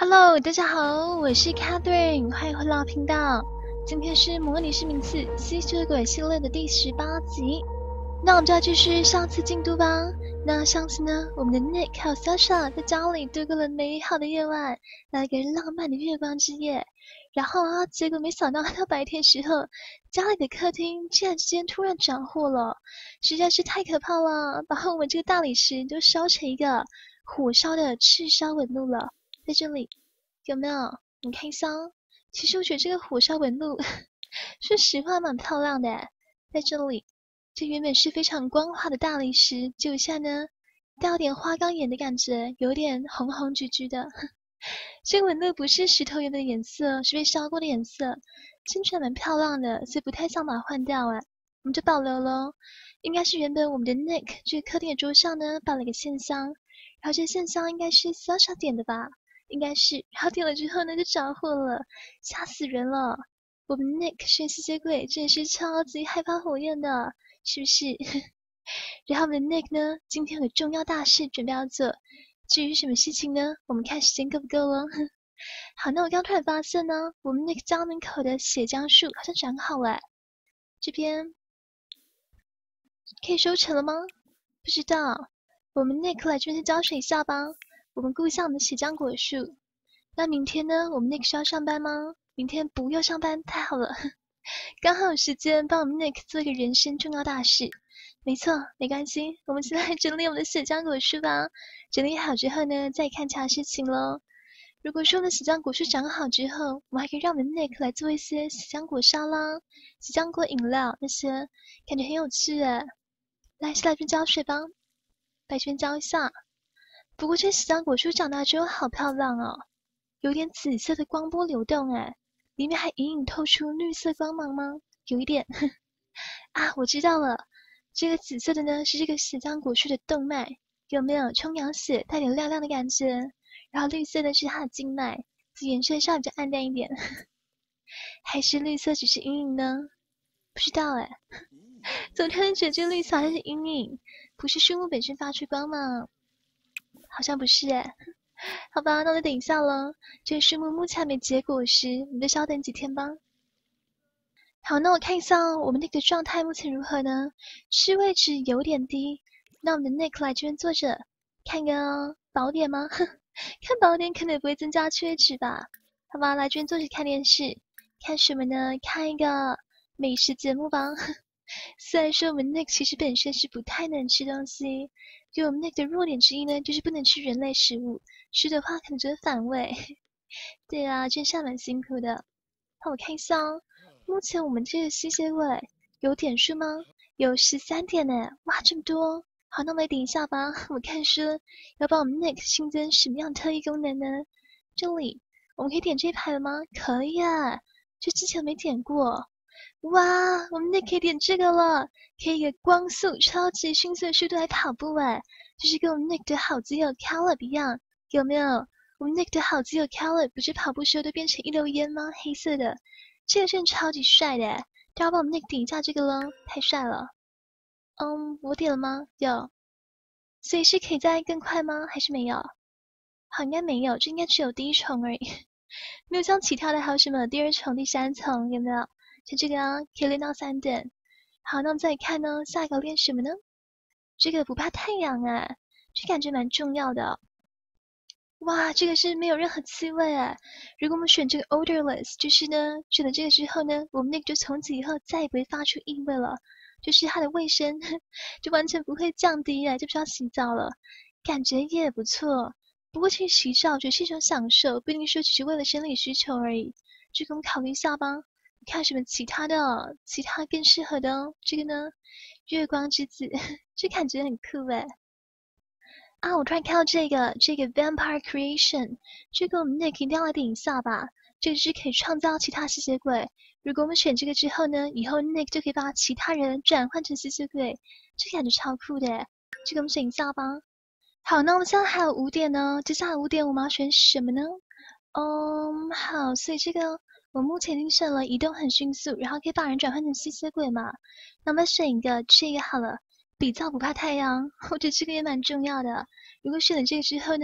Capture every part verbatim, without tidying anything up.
Hello，大家好，我是 Catherine，欢迎回到频道。今天是模拟市民次吸血鬼系列的第十八集，那我们就要继续上次进度吧。那上次呢，我们的 Nick 还有 Sasha 在家里度过了美好的夜晚，来个浪漫的月光之夜。然后啊，结果没想到到白天时候，家里的客厅竟然之间突然着火了，实在是太可怕了，把我们这个大理石都烧成一个火烧的赤烧纹路了。在这里有没有？你看一下，其实我觉得这个火烧纹路说实话蛮漂亮的。在这里，这原本是非常光滑的大理石，就下呢带有点花岗岩的感觉，有点红红橘橘的。这个纹路不是石头原本的颜色，是被烧过的颜色，真的蛮漂亮的，所以不太想把它换掉哎，我们就保留了。应该是原本我们的 Nick 这个客厅的桌上呢摆了个线香，然后这线香应该是 Sasha 点的吧。应该是，然后点了之后呢，就着火了，吓死人了。我们 Nick 是吸血鬼，真的是超级害怕火焰的，是不是？然后我们的 Nick 呢，今天有个重要大事准备要做，至于什么事情呢，我们看时间够不够了。好，那我刚突然发现呢，我们 Nick 家门口的血浆树好像长好了，这边可以收成了吗？不知道，我们 Nick 来这边浇水一下吧。我们顾一下我们的血浆果树。那明天呢？我们 Nick 需要上班吗？明天不用上班，太好了，刚好有时间帮我们 Nick 做一个人生重要大事。没错，没关系，我们先来整理我们的血浆果树吧。整理好之后呢，再看其他事情咯。如果说我们的血浆果树长好之后，我们还可以让我们 Nick 来做一些血浆果沙拉、血浆果饮料那些，感觉很有趣诶。来，先来这浇水吧，来这边浇一下。不过这血浆果树长大之后好漂亮哦，有点紫色的光波流动诶，里面还隐隐透出绿色光芒吗？有一点啊，我知道了，这个紫色的呢是这个血浆果树的动脉，有没有充氧血带点亮亮的感觉？然后绿色的是它的经脉，颜色上比较暗淡一点，还是绿色只是阴影呢？不知道诶，总突然觉得这个绿色好像是阴影，不是树木本身发出光芒。好像不是诶，好吧，那我就等一下了。这个树木目前还没结果实，你就稍等几天吧。好，那我看一下我们那个状态目前如何呢？是位置有点低，那我们的 Nick 来这边坐着，看个宝典吗？看宝典可能也不会增加缺值吧。好吧，来这边坐着看电视，看什么呢？看一个美食节目吧。虽然说我们 Nick 其实本身是不太能吃东西，就我们 Nick 的弱点之一呢，就是不能吃人类食物，吃的话可能觉得反胃。对啊，真是蛮辛苦的。那我看一下哦，目前我们这个吸血鬼有点数吗？有十三点呢，哇，这么多！好，那我们来点一下吧。我看说要帮我们 Nick 新增什么样的特异功能呢？这里我们可以点这一排了吗？可以啊，这之前没点过。哇，我们 Nick 可以点这个了，可以以光速超级迅速的速度来跑步诶，就是跟我们 Nick 的好基友 Caleb 一样，有没有？我们 Nick 的好基友 Caleb 不是跑步时候都变成一溜烟吗？黑色的，这个真的超级帅的诶，大家帮我们 Nick 点一下这个咯，太帅了。嗯，我点了吗？有，所以是可以再更快吗？还是没有？好，应该没有，这应该只有第一重而已，没有像其他的还有什么第二重、第三重，有没有？像这个啊，可以练到三等。好，那我们再来看呢，下一个练什么呢？这个不怕太阳啊，这感觉蛮重要的。哇，这个是没有任何气味啊！如果我们选这个 odorless，就是呢，选了这个之后呢，我们那个就从此以后再也不会发出异味了，就是它的卫生就完全不会降低啊，就不需要洗澡了，感觉也不错。不过其实洗澡我觉得是一种享受，不一定说只是为了生理需求而已，这个我们考虑一下吧。看什么其他的，其他更适合的哦。这个呢，月光之子，这感觉很酷诶。啊，我突然看到这个，这个 Vampire Creation，这个我们 Nick 一定要来点一下吧。这个是可以创造其他吸血鬼。如果我们选这个之后呢，以后 Nick 就可以把其他人转换成吸血鬼，这感觉超酷的。这个我们选一下吧。好，那我们现在还有五点呢，接下来五点我们要选什么呢？嗯，好，所以这个我目前已经选了移动很迅速，然后可以把人转换成吸血鬼嘛。那我们选一个这个好了。比较不怕太阳，我觉得这个也蛮重要的。如果选了这个之后呢，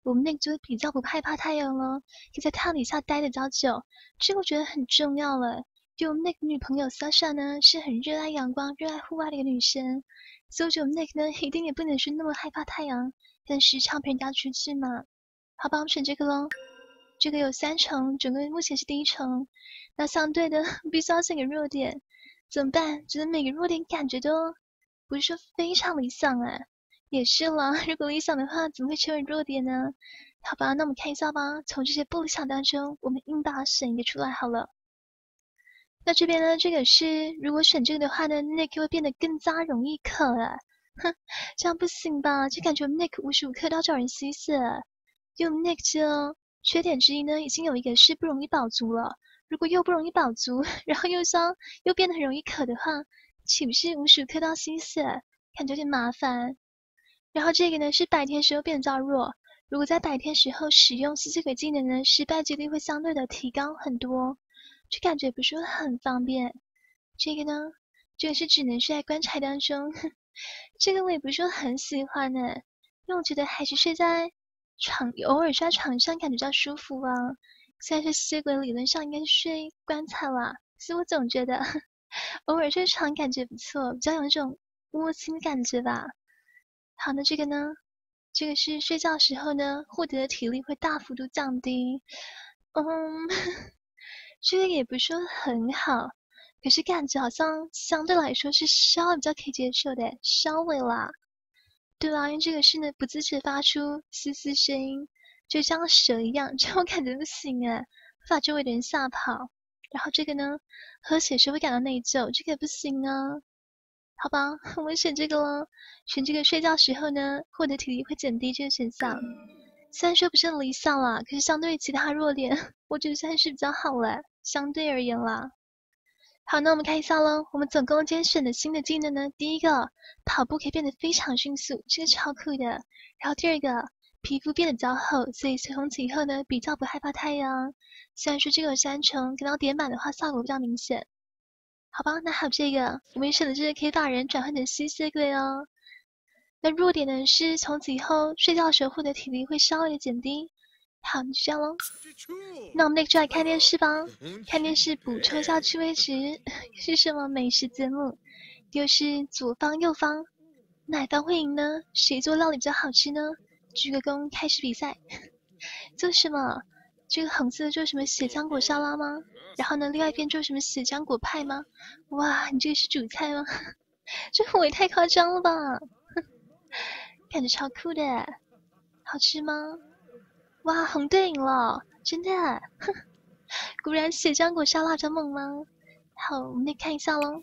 我们 Nick 就比较不害怕太阳了，可以在太阳底下待得比较久，这个我觉得很重要了。就我们 Nick 女朋友 Sasha 呢，是很热爱阳光、热爱户外的一个女生，所以我觉得 Nick 呢，一定也不能是那么害怕太阳，但时常陪人家出去嘛。好吧，我们选这个咯。这个有三重，整个目前是第一重。那相对的，必须要选个弱点，怎么办？觉得每个弱点感觉都不是说非常理想啊。也是啦，如果理想的话，怎么会成为弱点呢？好吧，那我们看一下吧。从这些不理想当中，我们硬把它选一个出来好了。那这边呢，这个是如果选这个的话呢 ，Nick 会变得更加容易渴了。哼，这样不行吧？就感觉 Nick 无时无刻都要找人吸血。因为 Nick 这缺点之一呢，已经有一个是不容易饱足了。如果又不容易饱足，然后又香又变得很容易渴的话，岂不是无时无刻都要吸血？感觉有点麻烦。然后这个呢是白天时候变得较弱，如果在白天时候使用吸血鬼技能呢，失败几率会相对的提高很多，就感觉不是很方便。这个呢，这个是只能睡在棺材当中，这个我也不是说很喜欢呢，因为我觉得还是睡在床，偶尔睡在床上感觉比较舒服啊。虽然是吸血鬼理论上应该是睡棺材啦，所以我总觉得偶尔睡床感觉不错，比较有那种窝心的感觉吧。好，那这个呢？这个是睡觉时候呢，获得的体力会大幅度降低。嗯，这个也不是说很好，可是感觉好像相对来说是稍微比较可以接受的，稍微啦。对啊，因为这个是呢不自觉发出嘶嘶声音，就像蛇一样，这种感觉不行哎，会把周围的人吓跑。然后这个呢，喝血时会感到内疚，这个也不行啊。好吧，我们选这个了。选这个睡觉时候呢，获得体力会减低这个选项。虽然说不是很理想啦，可是相对于其他弱点，我觉得算是比较好了，相对而言啦。好，那我们看一下喽。我们总共今天选的新的技能呢，第一个，跑步可以变得非常迅速，这个超酷的。然后第二个，皮肤变得比较厚，所以从此以后呢，比较不害怕太阳。虽然说这个有三重，等到点满的话，效果比较明显。好吧，那还有这个，我们选的这个可以把人转换成吸血鬼哦。那弱点呢是从此以后睡觉的时候获得体力会稍微的减低。好，就这样喽。那我们那个就来看电视吧。看电视补充一下趣味值，是什么美食节目？又是左方右方，哪方会赢呢？谁做料理比较好吃呢？鞠个躬，开始比赛。做什么？这个红色的就是什么血浆果沙拉吗？然后呢，另外一边就是什么血浆果派吗？哇，你这个是主菜吗？这我也太夸张了吧！感觉超酷的，好吃吗？哇，红队赢了，真的！果然血浆果沙拉比较猛吗？好，我们来看一下喽。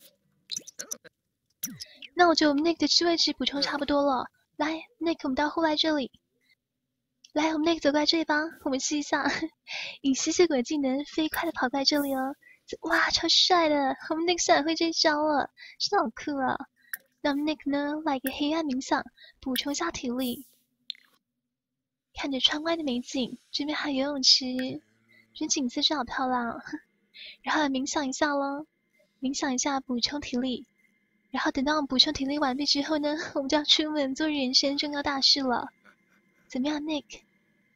那我觉得我们那个的位置补充差不多了。来，那个我们到后来这里。来，我们那个走过来这里吧，我们试一下，以吸血鬼技能飞快的跑过来这里哦。哇，超帅的！我们那个居然会这招了，真的好酷啊！那我们那个呢，来个黑暗冥想，补充一下体力。看着窗外的美景，这边还有游泳池，这景色真好漂亮。然后冥想一下咯，冥想一下补充体力。然后等到我们补充体力完毕之后呢，我们就要出门做人生重要大事了。怎么样 ，Nick？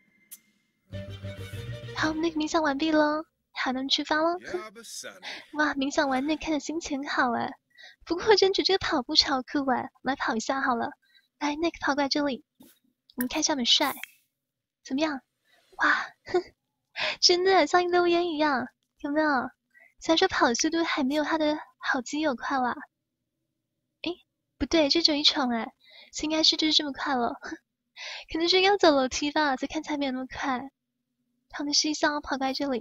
好，我们那个冥想完毕了，好，那我们出发喽。哇，冥想完那看着心情好哎。不过真觉得这个跑步超酷哎，我们来跑一下好了。来，那个跑过来这里，我们看一下我们帅，怎么样？哇，哼，真的像一溜烟一样，有没有？虽然说跑的速度还没有他的好基友快啦。诶，不对，这只有一场哎，应该是就是这么快了。可能是要走楼梯吧，才看起来没有那么快。他们是一箱跑过来这里，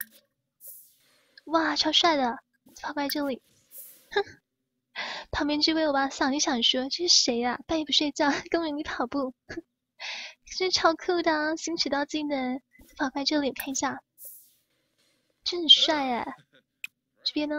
哇，超帅的，跑过来这里。哼，旁边这位我吧想一想说，这是谁呀、啊？半夜不睡觉，跟我一起跑步，这超酷的、啊，新学到技能，跑过来这里看一下，真很帅哎。这边呢？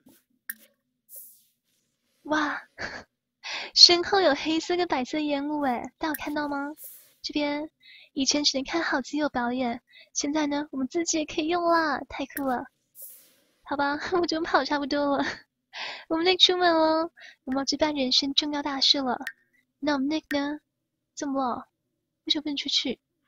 哇，身后有黑色跟白色烟雾哎，大家有看到吗？这边以前只能看好基友表演，现在呢我们自己也可以用啦，太酷了。好吧，我觉得跑差不多了，我们得出门喽，我们要举办人生重要大事了。那我们那个呢？怎么了？为什么不能出去？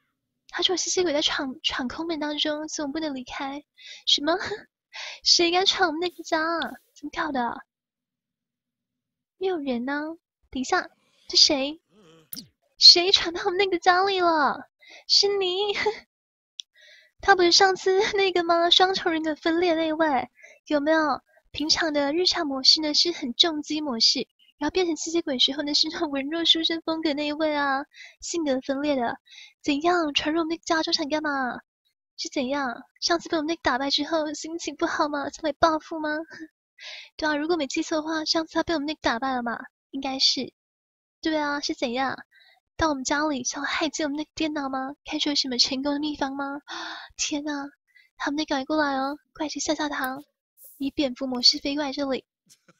他说吸血鬼在闯闯空门当中，所以我们不能离开。什么？谁敢闯我们那个家？怎么搞的？没有人呢。等一下，这谁？谁闯到我们那个家里了？是你？他不是上次那个吗？双重人格分裂那位，有没有？平常的日常模式呢是很重击模式，然后变成吸血鬼时候呢是那种文弱书生风格那一位啊，性格分裂的。怎样？传入我们那个家中想干嘛？是怎样？上次被我们那个打败之后，心情不好吗？想来报复吗？对啊，如果没记错的话，上次他被我们那个打败了嘛？应该是。对啊，是怎样？到我们家里想害进我们那个电脑吗？看出有什么成功的秘方吗？天哪！他们得赶过来哦，快去吓吓他！以蝙蝠模式飞过来这里，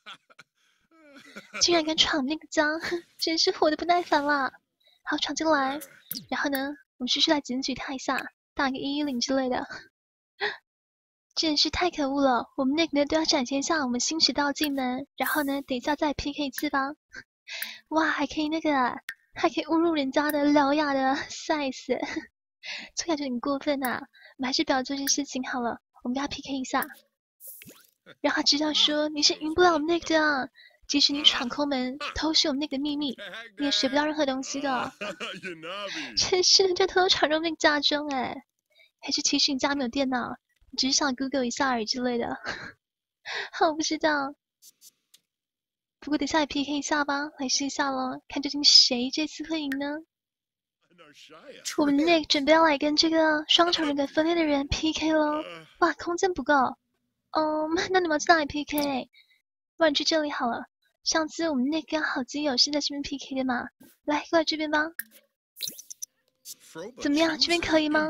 竟然敢闯那个家，真是活得不耐烦啦！好，闯进来，然后呢，我们继续来检举他一下，打个一一零之类的。真是太可恶了！我们那个呢都要展现一下我们新学到的技能，然后呢，等一下再 P K 一次吧。哇，还可以那个，还可以侮辱人家的獠牙的 size， 这感觉很过分啊！我们还是不要做这件事情好了，我们跟他 P K 一下。让他知道说你是赢不了我们那个的，即使你闯空门偷袭我们那个秘密，你也学不到任何东西的。真是的，就偷偷闯入那个家中哎，还是其实你家没有电脑，你只是想 Google 一下而已之类的。我不知道，不过等下来 P K 一下吧，来试一下咯，看究竟谁这次会赢呢？我们 Nick 准备要来跟这个双重人格分裂的人 P K 咯。哇，空间不够。哦、um, ，那你们要去哪里 P K？ 不然去这里好了。上次我们那个好基友是在这边 P K 的嘛，来过来这边吧。怎么样，这边可以吗？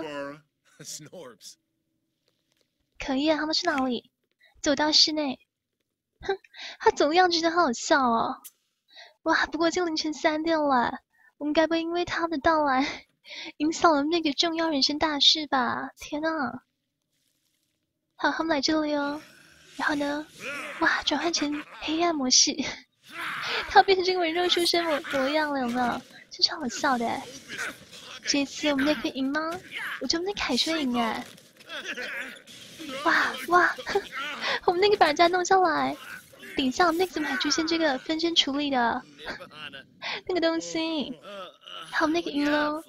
可以啊，他们去哪里？走到室内。哼，他走的样子真的好好笑哦。哇，不过已经凌晨三点了，我们该不会因为他的到来影响了那个重要人生大事吧？天呐！好，他们来这里哦。然后呢？哇，转换成黑暗模式，他变成这个文弱书生模模样了，有没有？这超好笑的。这次我们那可以赢吗？我觉得我们那凯旋赢哎！哇哇，我们那个把人家弄下来，等一下我们那个怎么还出现这个分身处理的那个东西？好，我们那个赢喽。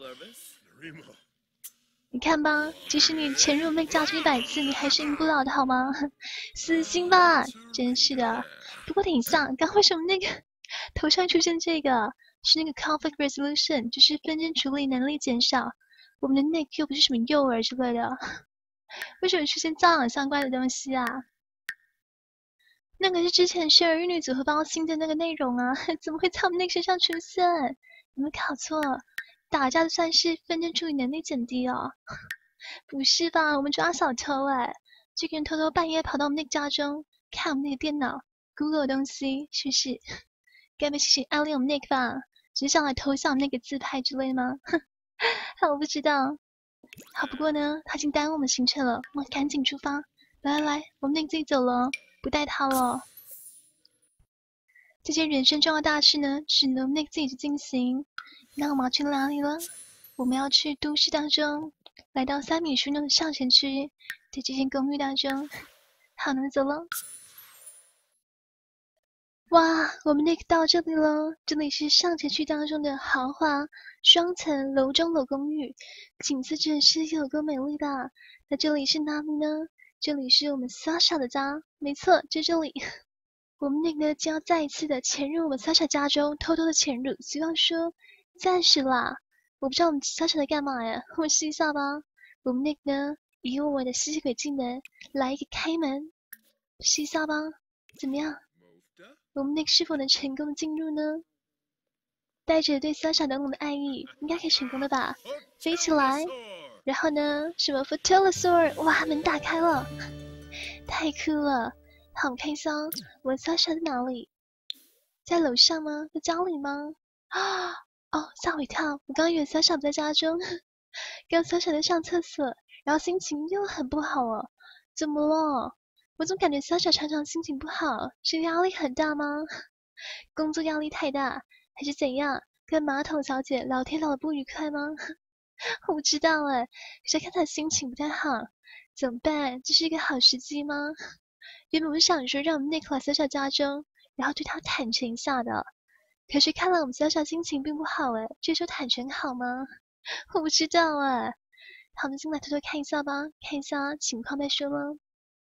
你看吧，即使你潜入那个家中一百次，你还是赢不了的好吗？死心吧！真是的。不过等一下，刚为什么那个头上出现这个？是那个 conflict resolution， 就是纷争处理能力减少。我们的 Nick 又不是什么幼儿之类的，为什么出现教养相关的东西啊？那个是之前生儿育女组合包新的那个内容啊，怎么会在我们 Nick 身上出现？你们搞错了。打架就算是纷争处理能力减低哦？不是吧？我们抓小偷哎、欸！这个人偷偷半夜跑到我们那个家中，看我们那个电脑 ，Google 的东西，是不是？该不是暗恋我们那个吧？只是想来偷笑我们那个自拍之类的吗？哼，我不知道。好，不过呢，他已经耽误我们行程了，我们赶紧出发。来来来，我们那个自己走了，不带他了。这件人生重要大事呢，只能那个自己去进行。那我们要去哪里了？我们要去都市当中，来到三米书弄的上城区，在这间公寓当中。好，能走了。哇，我们那个到这里了，这里是上城区当中的豪华双层楼中楼公寓，景色真是有够美丽的。那这里是哪里呢？这里是我们 Sasha 的家，没错，就这里。我们那个将要再一次的潜入我们 Sasha 家中，偷偷的潜入，希望说暂时啦。我不知道我们 Sasha 在干嘛呀，我们试一下吧。我们那个呢，以我的吸血鬼技能来一个开门，试一下吧，怎么样？我们那个是否能成功的进入呢？带着对 Sasha 浓浓的爱意，应该可以成功的吧？飞起来，然后呢，什么 Fertilosaur， 哇，门打开了，太酷了！好，我们看一下，我们 Sasha 在哪里？在楼上吗？在家里吗？啊！哦，吓我一跳！我刚以为 Sasha 不在家中，刚 Sasha 在上厕所，然后心情又很不好了。怎么了？我总感觉 Sasha 常常心情不好，是压力很大吗？工作压力太大，还是怎样？跟马桶小姐聊天聊得不愉快吗？ 我不知道哎，可是看他心情不太好，怎么办？这是一个好时机吗？原本我想说让我们 Nick 来小小家中，然后对他坦诚一下的，可是看来我们小小心情并不好哎，这时候坦诚好吗？我不知道哎。好，我们进来偷偷看一下吧，看一下情况再说了。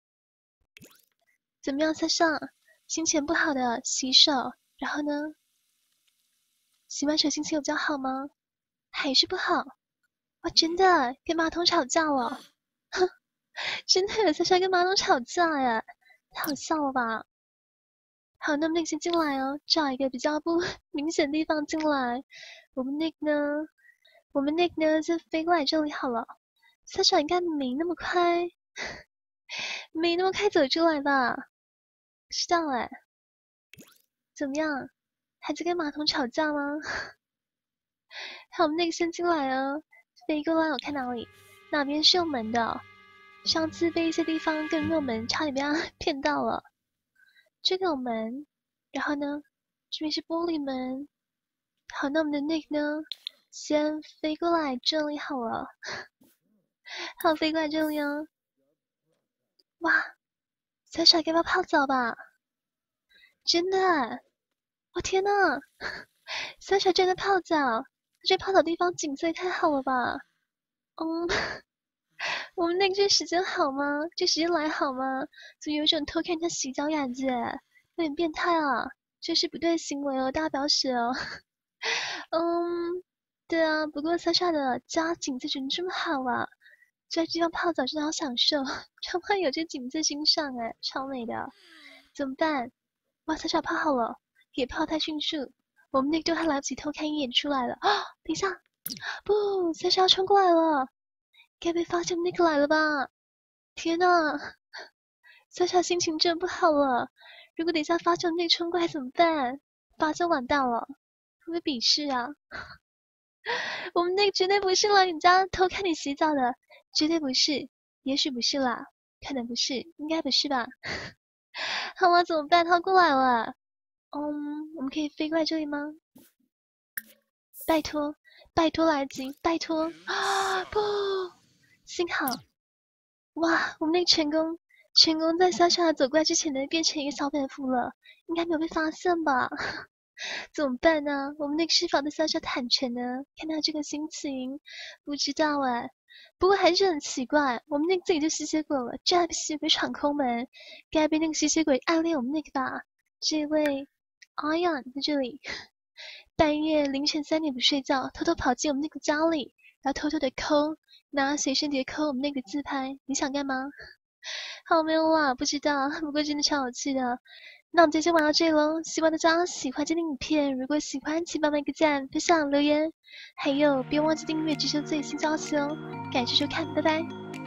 怎么样，小小？心情不好的洗手，然后呢？洗完手心情有比较好吗？还是不好？哇，真的跟马桶吵架了？哼，真的有小小跟马桶吵架耶，太好笑了吧？好，那么那个先进来哦，找一个比较不明显的地方进来。我们那个呢？我们那个呢就飞过来这里好了。小小应该没那么快，没那么快走出来吧？不知道哎，怎么样？还在跟马桶吵架吗？好，我们那个先进来哦，飞过来我看哪里？哪边是有门的？上次被一些地方跟热门差点被他骗到了。这个有门，然后呢，这边是玻璃门。好，那我们的 Nick 呢，先飞过来这里好了。好，飞过来这里哦。哇，小小该不要泡澡吧？真的？我天呐，小小真的泡澡？这泡澡地方景色也太好了吧？嗯，我们那个这时间好吗？这时间来好吗？怎么有一种偷看人家洗脚感觉？有点变态啊！这是不对的行为哦，大家不要学哦。嗯，对啊，不过莎莎的家景色怎么这么好啊？在这地方泡澡真的好享受，超怕有这景色欣赏哎，超美的。怎么办？哇，莎莎泡好了，也泡太迅速，我们那个都还来不及偷看一眼出来了。啊，等一下，不，莎莎冲过来了，该被发现那个来了吧？天呐，莎莎心情真不好了。如果等一下发现那个冲过来怎么办？发现完蛋了，会不会鄙视啊？我们那个绝对不是来你家偷看你洗澡的，绝对不是，也许不是啦，可能不是，应该不是吧？好了，怎么办？他过来了。嗯，我们可以飞过来这里吗？拜托，拜托来吉，拜托啊！不，幸好，哇，我们那个成功，成功在小小走过来之前呢，变成一个小蝙蝠了，应该没有被发现吧？怎么办呢？我们那个释放的小小坦诚呢？看他这个心情，不知道哎。不过还是很奇怪，我们那个自己就吸血鬼了，居然被吸血鬼闯空门，该被那个吸血鬼暗恋我们那个吧？这位阿阳在这里，半夜凌晨三点不睡觉，偷偷跑进我们那个家里，然后偷偷的抠，拿随身碟抠我们那个自拍，你想干嘛？好没有啊，不知道，不过真的超有趣的。那我们今天就玩到这里喽，希望大家喜欢这个影片。如果喜欢，请帮忙一个赞、分享、留言，还有别忘记订阅，接收最新消息哦。感谢收看，拜拜。